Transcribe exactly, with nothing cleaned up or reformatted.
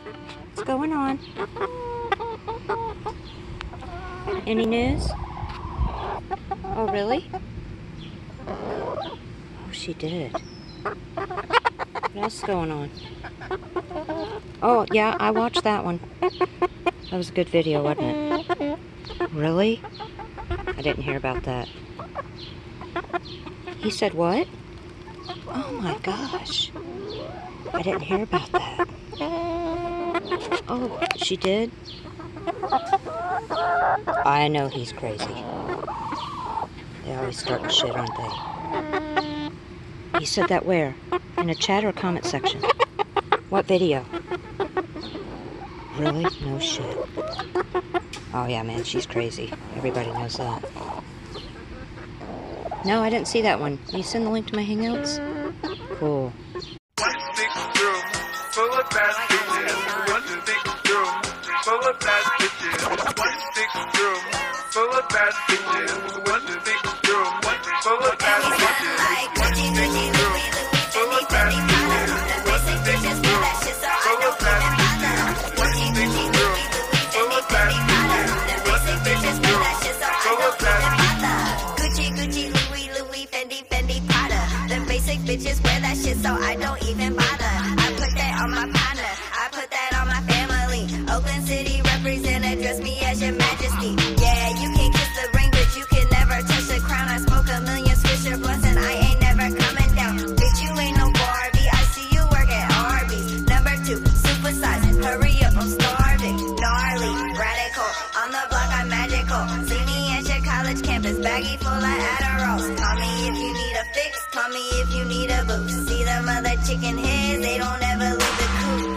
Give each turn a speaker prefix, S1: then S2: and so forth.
S1: What's going on? Any news? Oh, really? Oh, she did. What else is going on? Oh, yeah, I watched that one. That was a good video, wasn't it? Really? I didn't hear about that. He said what? Oh my gosh. I didn't hear about that. Oh, she did? I know he's crazy. They always start shit, aren't they? He said that where? In a chat or a comment section? What video? Really? No shit. Oh yeah, man, she's crazy. Everybody knows that. No, I didn't see that one. Will you send the link to my Hangouts? Cool.
S2: One big room full of bad bitches. One big room full of bad bitches. One big room full of bad bitches. One big room full of bad bitches. One big room full of bad bitches. One big room full of bad bitches. One big room full of bad bitches. One big room full of bad bitches.
S3: Gucci, Gucci, Louis, Louis, Fendi, Fendi, Prada. The basic bitches wear that shit, so I don't even bother. I put that on my partner, I put that on my family. Oakland City represent, address me as your majesty. Yeah, you can kiss the ring, but you can never touch the crown. I smoke a million Swisher blunts and I ain't never coming down. Bitch, you ain't no Barbie, I see you work at Arby's. Number two, supersize, hurry up, I'm starving. Gnarly, radical, on the block I'm magical. See me at your college campus, baggy full of Adderalls. Call me if you need a fix, call me if you need a boost. See them other chicken heads, they don't ever leave the coop.